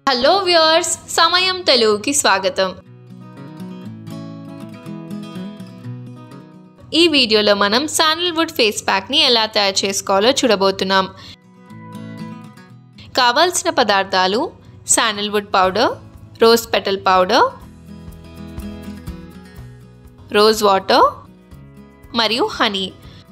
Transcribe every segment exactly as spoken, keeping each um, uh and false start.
Hello viewers, సమయం తెలుగుకి స్వాగతం. ఈ వీడియోలో మనం శాండల్వుడ్ ఫేస్ ప్యాక్ని ఎలా తయారు చేసుకోవాలో చూడబోతున్నాం. కావాల్సిన పదార్థాలు: sandalwood powder, rose petal powder, rose water మరియు హనీ.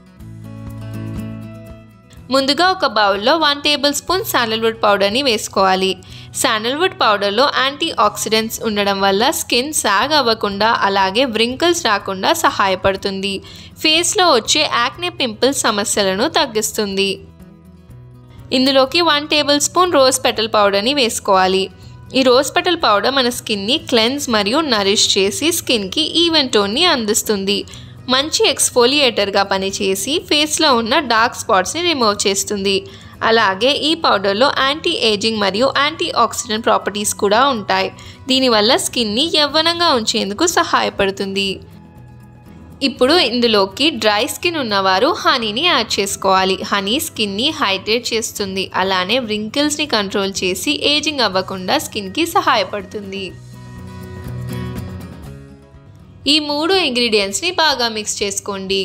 ముందుగా ఒక బౌల్లో వన్ టేబుల్ స్పూన్ శాండల్వుడ్ పౌడర్ని వేసుకోవాలి. శాండల్వుడ్ పౌడర్లో యాంటీ ఆక్సిడెంట్స్ ఉండడం వల్ల స్కిన్ సాగ్ అవ్వకుండా అలాగే వ్రింకిల్స్ రాకుండా సహాయపడుతుంది. ఫేస్లో వచ్చే యాక్నే పింపుల్స్ సమస్యలను తగ్గిస్తుంది. ఇందులోకి one tablespoon rose petal పౌడర్ని వేసుకోవాలి. ఈ రోజ్ పెటల్ పౌడర్ మన స్కిన్ని క్లెన్స్ మరియు నరిష్ చేసి స్కిన్కి ఈవెన్ టోన్ని అందిస్తుంది. మంచి ఎక్స్ఫోలియేటర్గా పనిచేసి ఫేస్లో ఉన్న డార్క్ స్పాట్స్ని రిమూవ్ చేస్తుంది. అలాగే ఈ పౌడర్లో యాంటీ ఏజింగ్ మరియు యాంటీ ఆక్సిడెంట్ ప్రాపర్టీస్ కూడా ఉంటాయి. దీనివల్ల స్కిన్ని యవ్వనంగా ఉంచేందుకు సహాయపడుతుంది. ఇప్పుడు ఇందులోకి డ్రై స్కిన్ ఉన్నవారు హనీని యాడ్ చేసుకోవాలి. హనీ స్కిన్ని హైడ్రేట్ చేస్తుంది, అలానే వ్రింకిల్స్ని కంట్రోల్ చేసి ఏజింగ్ అవ్వకుండా స్కిన్కి సహాయపడుతుంది. ఈ మూడు ఇంగ్రీడియంట్స్ని బాగా మిక్స్ చేసుకోండి.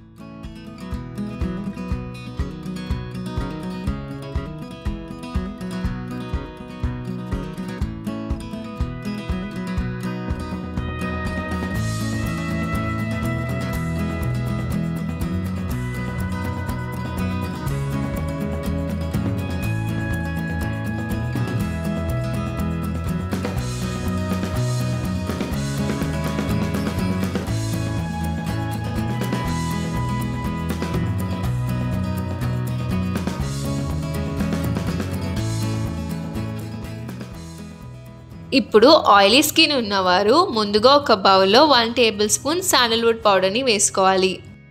ఇప్పుడు ఆయిలీ స్కిన్ ఉన్నవారు ముందుగా ఒక బౌల్లో వన్ టేబుల్ స్పూన్ శాండల్వుడ్ పౌడర్ని వేసుకోవాలి.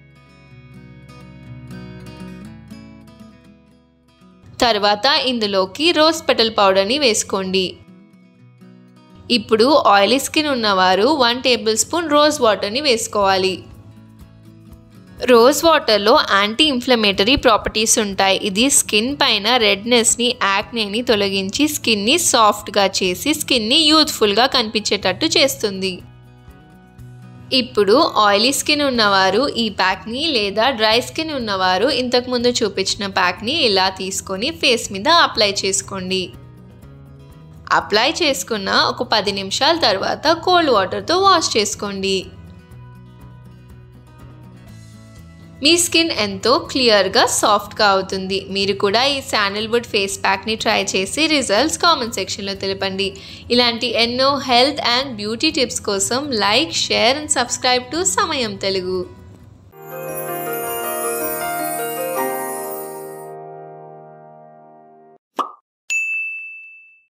తర్వాత ఇందులోకి రోజ్ పెటల్ పౌడర్ని వేసుకోండి. ఇప్పుడు ఆయిలీ స్కిన్ ఉన్నవారు వన్ టేబుల్ స్పూన్ రోజ్ వాటర్ని వేసుకోవాలి. రోజ్ వాటర్లో యాంటీ ఇన్ఫ్లమేటరీ ప్రాపర్టీస్ ఉంటాయి. ఇది స్కిన్ పైన రెడ్నెస్ని, యాక్నేని తొలగించి స్కిన్ని సాఫ్ట్గా చేసి స్కిన్ని యూత్ఫుల్గా కనిపించేటట్టు చేస్తుంది. ఇప్పుడు ఆయిలీ స్కిన్ ఉన్నవారు ఈ ప్యాక్ని లేదా డ్రై స్కిన్ ఉన్నవారు ఇంతకుముందు చూపించిన ప్యాక్ని ఇలా తీసుకొని ఫేస్ మీద అప్లై చేసుకోండి. అప్లై చేసుకున్న ఒక పది నిమిషాల తర్వాత కోల్డ్ వాటర్తో వాష్ చేసుకోండి. మీ స్కిన్ ఎంతో క్లియర్గా సాఫ్ట్గా అవుతుంది. మీరు కూడా ఈ శాండల్వుడ్ ఫేస్ ప్యాక్ని ట్రై చేసి రిజల్ట్స్ కామెంట్ సెక్షన్లో తెలపండి. ఇలాంటి ఎన్నో హెల్త్ అండ్ బ్యూటీ టిప్స్ కోసం like, share and subscribe to Samayam Telugu.